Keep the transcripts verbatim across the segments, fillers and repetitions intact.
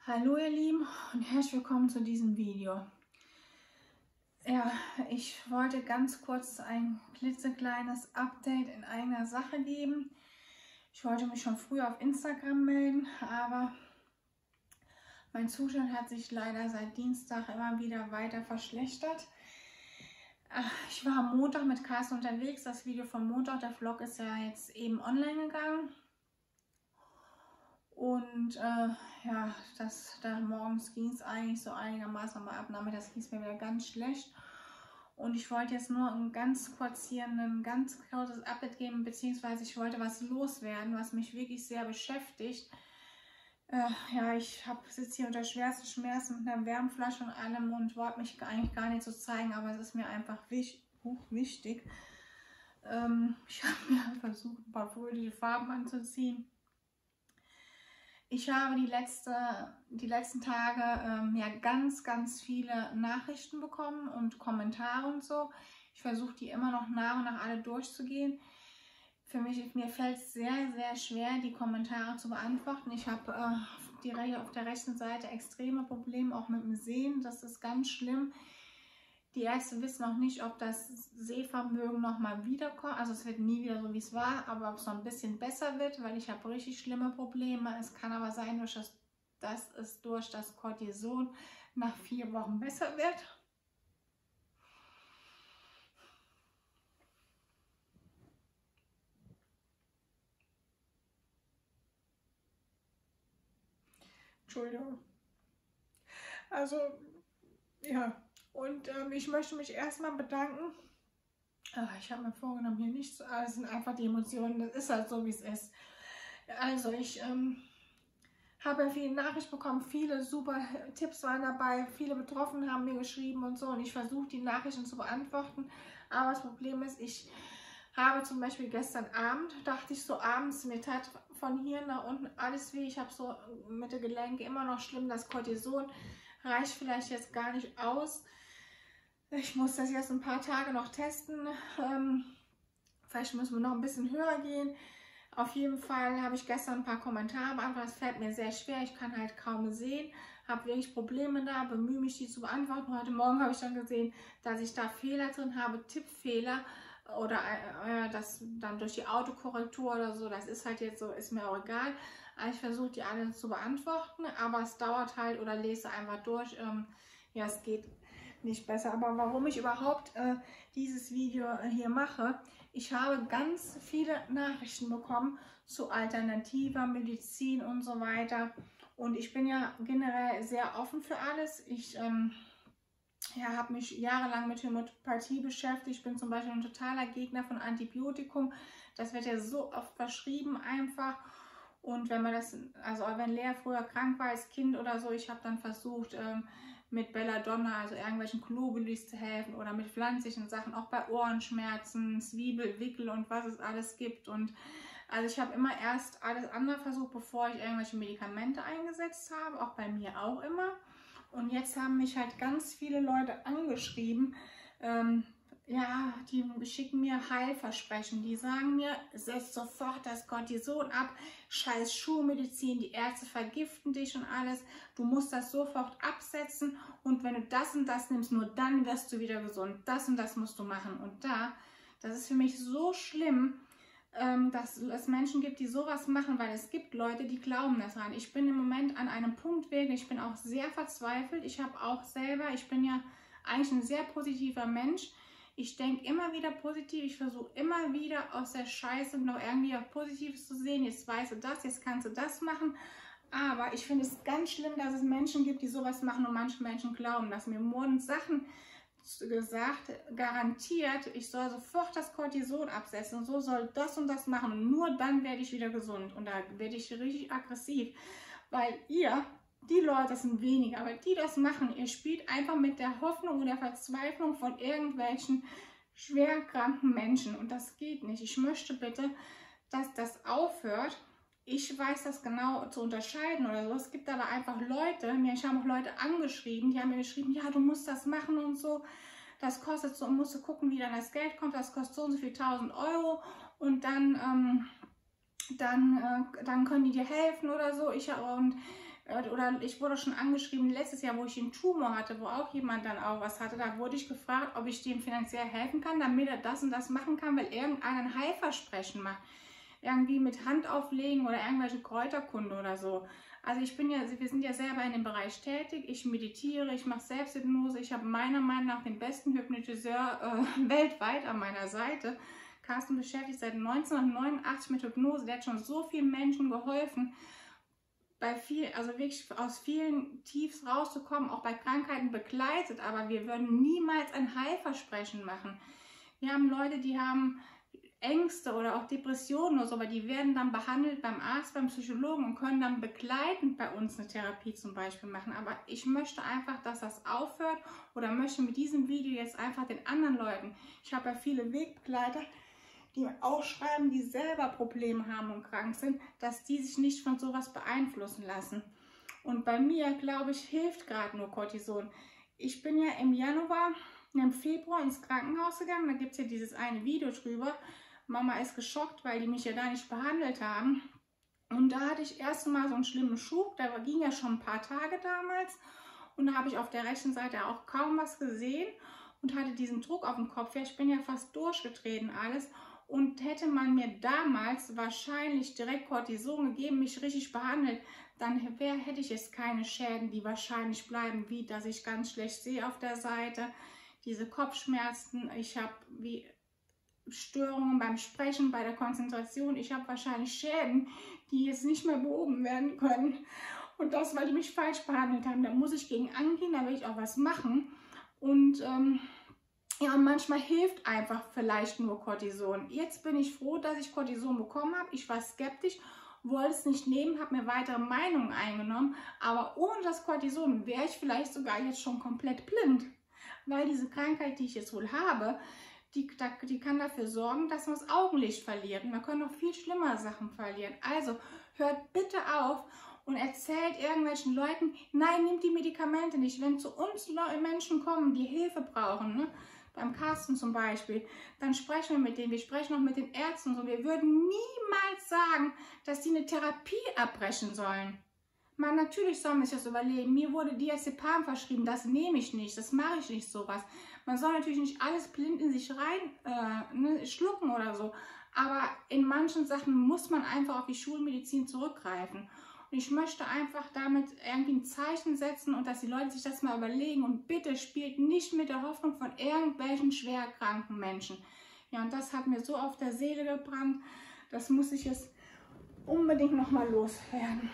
Hallo ihr Lieben und herzlich willkommen zu diesem Video. Ja, ich wollte ganz kurz ein klitzekleines Update in eigener Sache geben. Ich wollte mich schon früher auf Instagram melden, aber mein Zustand hat sich leider seit Dienstag immer wieder weiter verschlechtert. Ich war am Montag mit Carsten unterwegs. Das Video vom Montag, der Vlog ist ja jetzt eben online gegangen. Und äh, ja, das, da morgens ging es eigentlich so einigermaßen, aber ab nachmittags ging es mir wieder ganz schlecht. Und ich wollte jetzt nur ein ganz kurz hier ein ganz kurzes Update geben, beziehungsweise ich wollte was loswerden, was mich wirklich sehr beschäftigt. Äh, ja, ich sitze hier unter schwersten Schmerzen mit einer Wärmflasche und allem und wollte mich eigentlich gar nicht so zeigen, aber es ist mir einfach wichtig, wichtig. Ähm, ich habe mir versucht, ein paar fröhliche Farben anzuziehen. Ich habe die, letzte, die letzten Tage ähm, ja ganz, ganz viele Nachrichten bekommen und Kommentare und so. Ich versuche die immer noch nach und nach alle durchzugehen. Für mich, mir fällt es sehr, sehr schwer, die Kommentare zu beantworten. Ich habe äh, auf der rechten Seite extreme Probleme, auch mit dem Sehen. Das ist ganz schlimm. Die Ärzte wissen noch nicht, ob das Sehvermögen nochmal wiederkommt. Also es wird nie wieder so, wie es war, aber ob es noch ein bisschen besser wird, weil ich habe richtig schlimme Probleme. Es kann aber sein, durch das, dass es durch das Cortison nach vier Wochen besser wird. Entschuldigung. Also, ja. Und ähm, ich möchte mich erstmal bedanken. Ach, ich habe mir vorgenommen, hier nicht zu. Es sind einfach die Emotionen. Das ist halt so, wie es ist. Also, ich ähm, habe viele Nachrichten bekommen. Viele super Tipps waren dabei. Viele Betroffene haben mir geschrieben und so. Und ich versuche, die Nachrichten zu beantworten. Aber das Problem ist, ich habe zum Beispiel gestern Abend, dachte ich so abends, mir tat von hier nach unten alles weh. Ich habe so mit den Gelenken immer noch schlimm. Das Cortison reicht vielleicht jetzt gar nicht aus. Ich muss das jetzt ein paar Tage noch testen. Ähm, vielleicht müssen wir noch ein bisschen höher gehen. Auf jeden Fall habe ich gestern ein paar Kommentare beantwortet. Das fällt mir sehr schwer. Ich kann halt kaum sehen. Habe wirklich Probleme da, bemühe mich, die zu beantworten. Heute Morgen habe ich dann gesehen, dass ich da Fehler drin habe, Tippfehler oder äh, das dann durch die Autokorrektur oder so. Das ist halt jetzt so, ist mir auch egal. Ich versuche die alle zu beantworten, aber es dauert halt oder lese einfach durch. Ähm, ja, es geht nicht besser. Aber warum ich überhaupt äh, dieses Video hier mache, ich habe ganz viele Nachrichten bekommen zu alternativer Medizin und so weiter. Und ich bin ja generell sehr offen für alles. Ich ähm, ja, habe mich jahrelang mit Homöopathie beschäftigt. Ich bin zum Beispiel ein totaler Gegner von Antibiotikum. Das wird ja so oft verschrieben einfach. Und wenn man das, also wenn Lea früher krank war als Kind oder so, ich habe dann versucht, ähm, mit Belladonna, also irgendwelchen Globulis zu helfen oder mit pflanzlichen Sachen, auch bei Ohrenschmerzen, Zwiebel, Wickel und was es alles gibt. Und also ich habe immer erst alles andere versucht, bevor ich irgendwelche Medikamente eingesetzt habe, auch bei mir auch immer. Und jetzt haben mich halt ganz viele Leute angeschrieben, ähm, ja, die schicken mir Heilversprechen, die sagen mir, setz sofort das Cortison ab, scheiß Schulmedizin, die Ärzte vergiften dich und alles, du musst das sofort absetzen und wenn du das und das nimmst, nur dann wirst du wieder gesund, das und das musst du machen. Und da, das ist für mich so schlimm, ähm, dass es Menschen gibt, die sowas machen, weil es gibt Leute, die glauben daran. Ich bin im Moment an einem Punkt wirklich, ich bin auch sehr verzweifelt, ich habe auch selber, ich bin ja eigentlich ein sehr positiver Mensch. Ich denke immer wieder positiv, ich versuche immer wieder aus der Scheiße noch irgendwie was Positives zu sehen. Jetzt weißt du das, jetzt kannst du das machen. Aber ich finde es ganz schlimm, dass es Menschen gibt, die sowas machen und manche Menschen glauben, dass mir wurden Sachen gesagt, garantiert, ich soll sofort das Cortison absetzen und so soll das und das machen und nur dann werde ich wieder gesund. Und da werde ich richtig aggressiv, weil ihr... Die Leute sind weniger, aber die das machen, ihr spielt einfach mit der Hoffnung und der Verzweiflung von irgendwelchen schwerkranken Menschen und das geht nicht. Ich möchte bitte, dass das aufhört. Ich weiß das genau zu unterscheiden oder so. Es gibt aber einfach Leute, mir haben auch Leute angeschrieben, die haben mir geschrieben, ja, du musst das machen und so. Das kostet so, musst du gucken, wie dann das Geld kommt, das kostet so und so viel tausend Euro und dann, ähm, dann, äh, dann können die dir helfen oder so. Ich und Oder ich wurde schon angeschrieben, letztes Jahr, wo ich einen Tumor hatte, wo auch jemand dann auch was hatte, da wurde ich gefragt, ob ich dem finanziell helfen kann, damit er das und das machen kann, weil irgendeiner ein Heilversprechen macht. Irgendwie mit Handauflegen oder irgendwelche Kräuterkunde oder so. Also ich bin ja, wir sind ja selber in dem Bereich tätig, ich meditiere, ich mache Selbsthypnose, ich habe meiner Meinung nach den besten Hypnotiseur äh, weltweit an meiner Seite. Carsten beschäftigt seit neunzehnhundertneunundachtzig mit Hypnose, der hat schon so vielen Menschen geholfen, bei viel, also wirklich aus vielen Tiefs rauszukommen, auch bei Krankheiten begleitet, aber wir würden niemals ein Heilversprechen machen. Wir haben Leute, die haben Ängste oder auch Depressionen oder so, aber die werden dann behandelt beim Arzt, beim Psychologen und können dann begleitend bei uns eine Therapie zum Beispiel machen. Aber ich möchte einfach, dass das aufhört oder möchte mit diesem Video jetzt einfach den anderen Leuten, ich habe ja viele Wegbegleiter, die auch schreiben, die selber Probleme haben und krank sind, dass die sich nicht von sowas beeinflussen lassen. Und bei mir, glaube ich, hilft gerade nur Cortison. Ich bin ja im Januar, im Februar ins Krankenhaus gegangen, da gibt es ja dieses eine Video drüber. Mama ist geschockt, weil die mich ja da nicht behandelt haben. Und da hatte ich erst mal so einen schlimmen Schub, da ging ja schon ein paar Tage damals. Und da habe ich auf der rechten Seite auch kaum was gesehen und hatte diesen Druck auf dem Kopf. Ja, ich bin ja fast durchgetreten alles. Und hätte man mir damals wahrscheinlich direkt Cortison gegeben, mich richtig behandelt, dann wär, hätte ich jetzt keine Schäden, die wahrscheinlich bleiben, wie dass ich ganz schlecht sehe auf der Seite, diese Kopfschmerzen, ich habe wie Störungen beim Sprechen, bei der Konzentration, ich habe wahrscheinlich Schäden, die jetzt nicht mehr behoben werden können. Und das, weil die mich falsch behandelt haben. Da muss ich gegen angehen, da will ich auch was machen. Und ähm, ja, und manchmal hilft einfach vielleicht nur Cortison. Jetzt bin ich froh, dass ich Cortison bekommen habe. Ich war skeptisch, wollte es nicht nehmen, habe mir weitere Meinungen eingenommen. Aber ohne das Cortison wäre ich vielleicht sogar jetzt schon komplett blind. Weil diese Krankheit, die ich jetzt wohl habe, die, die kann dafür sorgen, dass man das Augenlicht verliert. Und man kann noch viel schlimmere Sachen verlieren. Also hört bitte auf und erzählt irgendwelchen Leuten, nein, nimmt die Medikamente nicht. Wenn zu uns Menschen kommen, die Hilfe brauchen, ne? Beim Carsten zum Beispiel, dann sprechen wir mit denen, wir sprechen auch mit den Ärzten und so. Wir würden niemals sagen, dass sie eine Therapie abbrechen sollen. Man, natürlich soll man sich das überlegen. Mir wurde Diazepam verschrieben, das nehme ich nicht, das mache ich nicht sowas. Man soll natürlich nicht alles blind in sich rein äh, ne, schlucken oder so, aber in manchen Sachen muss man einfach auf die Schulmedizin zurückgreifen. Und ich möchte einfach damit irgendwie ein Zeichen setzen und dass die Leute sich das mal überlegen und bitte spielt nicht mit der Hoffnung von irgendwelchen schwerkranken Menschen. Ja, und das hat mir so auf der Seele gebrannt, das muss ich jetzt unbedingt nochmal loswerden.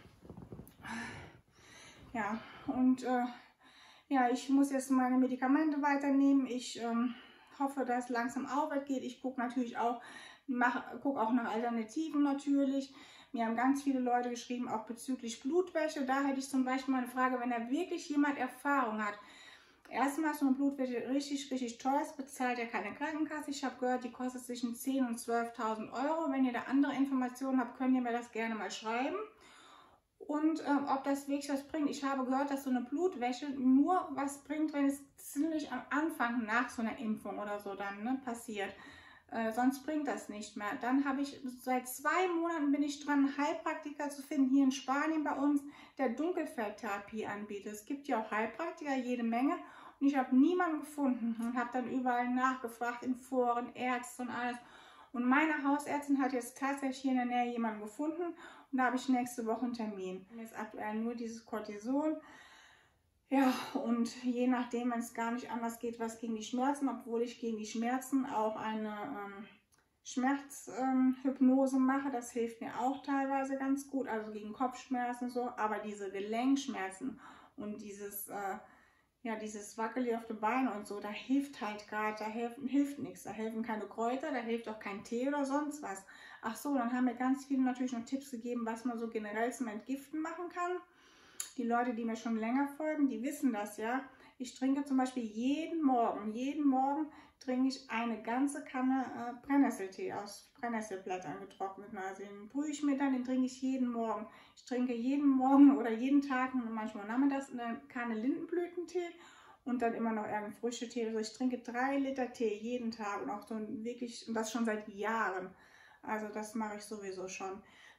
Ja, und äh, ja, ich muss jetzt meine Medikamente weiternehmen. Ich ähm, hoffe, dass es langsam aufwärts geht. Ich gucke natürlich auch, gucke auch nach Alternativen natürlich. Mir haben ganz viele Leute geschrieben, auch bezüglich Blutwäsche. Da hätte ich zum Beispiel mal eine Frage, wenn da wirklich jemand Erfahrung hat. Erstmal ist so eine Blutwäsche richtig, richtig teuer. Es bezahlt ja keine Krankenkasse. Ich habe gehört, die kostet zwischen zehntausend und zwölftausend Euro. Wenn ihr da andere Informationen habt, könnt ihr mir das gerne mal schreiben. Und ähm, ob das wirklich was bringt. Ich habe gehört, dass so eine Blutwäsche nur was bringt, wenn es ziemlich am Anfang nach so einer Impfung oder so dann ne, passiert. Äh, sonst bringt das nicht mehr. Dann habe ich, seit zwei Monaten bin ich dran, einen Heilpraktiker zu finden, hier in Spanien bei uns, der Dunkelfeldtherapie anbietet. Es gibt ja auch Heilpraktiker, jede Menge. Und ich habe niemanden gefunden und habe dann überall nachgefragt, in Foren, Ärzte und alles. Und meine Hausärztin hat jetzt tatsächlich hier in der Nähe jemanden gefunden. Und da habe ich nächste Woche einen Termin. Jetzt aktuell nur dieses Cortison. Ja, und je nachdem, wenn es gar nicht anders geht, was gegen die Schmerzen, obwohl ich gegen die Schmerzen auch eine ähm, Schmerzhypnose ähm, mache, das hilft mir auch teilweise ganz gut, also gegen Kopfschmerzen und so, aber diese Gelenkschmerzen und dieses, äh, ja, dieses Wackeli auf den Beinen und so, da hilft halt gerade, da hilft, hilft nichts, da helfen keine Kräuter, da hilft auch kein Tee oder sonst was. Ach so, dann haben mir ganz viele natürlich noch Tipps gegeben, was man so generell zum Entgiften machen kann. Die Leute, die mir schon länger folgen, die wissen das ja. Ich trinke zum Beispiel jeden Morgen, jeden Morgen trinke ich eine ganze Kanne äh, Brennnesseltee aus Brennnesselblättern getrocknet. Also den brühe ich mir dann, den trinke ich jeden Morgen. Ich trinke jeden Morgen oder jeden Tag und manchmal nachmittags eine Kanne Lindenblütentee und dann immer noch irgendeinen Früchtetee. Also ich trinke drei Liter Tee jeden Tag und auch so wirklich, und das schon seit Jahren. Also das mache ich sowieso schon.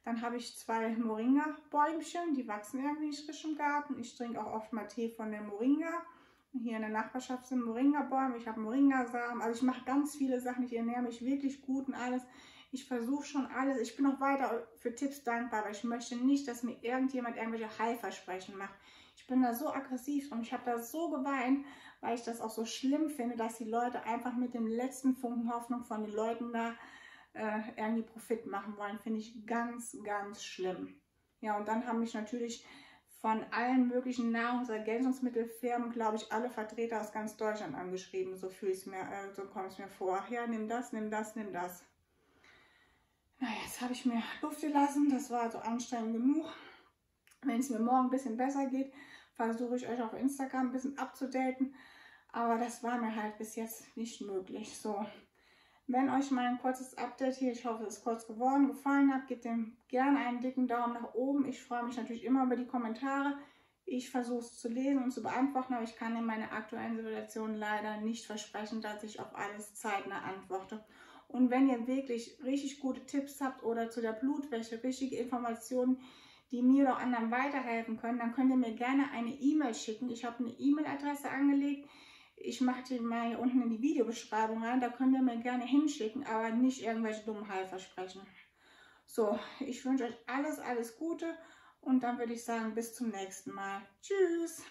Dann habe ich zwei Moringa-Bäumchen, die wachsen irgendwie nicht richtig im Garten. Ich trinke auch oft mal Tee von der Moringa. Hier in der Nachbarschaft sind Moringa-Bäume, ich habe Moringa-Samen. Also ich mache ganz viele Sachen, ich ernähre mich wirklich gut und alles. Ich versuche schon alles. Ich bin auch weiter für Tipps dankbar, aber ich möchte nicht, dass mir irgendjemand irgendwelche Heilversprechen macht. Ich bin da so aggressiv und ich habe da so geweint, weil ich das auch so schlimm finde, dass die Leute einfach mit dem letzten Funken Hoffnung von den Leuten da äh, irgendwie Profit machen wollen. Finde ich ganz, ganz schlimm. Ja, und dann haben mich natürlich von allen möglichen Nahrungsergänzungsmittelfirmen, glaube ich, alle Vertreter aus ganz Deutschland angeschrieben. So fühle ich es mir, äh, so kommt es mir vor. Ach ja, nimm das, nimm das, nimm das. Na, jetzt habe ich mir Luft gelassen. Das war also anstrengend genug. Wenn es mir morgen ein bisschen besser geht, versuche ich euch auf Instagram ein bisschen abzudaten. Aber das war mir halt bis jetzt nicht möglich. So, wenn euch mein kurzes Update hier, ich hoffe, es ist kurz geworden, gefallen hat, gebt dem gerne einen dicken Daumen nach oben. Ich freue mich natürlich immer über die Kommentare. Ich versuche es zu lesen und zu beantworten, aber ich kann in meiner aktuellen Situation leider nicht versprechen, dass ich auf alles zeitnah antworte. Und wenn ihr wirklich richtig gute Tipps habt oder zu der Blutwäsche richtige Informationen, die mir oder anderen weiterhelfen können, dann könnt ihr mir gerne eine E-Mail schicken. Ich habe eine E-Mail-Adresse angelegt. Ich mache die mal hier unten in die Videobeschreibung rein. Da könnt ihr mir gerne hinschicken, aber nicht irgendwelche dummen Heilversprechen. So, ich wünsche euch alles, alles Gute und dann würde ich sagen, bis zum nächsten Mal. Tschüss!